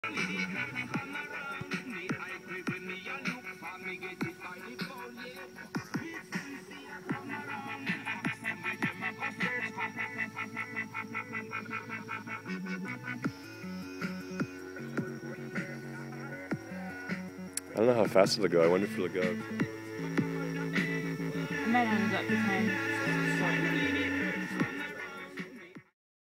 I don't know how fast it'll go. I wonder if it'll go. I might end up behind.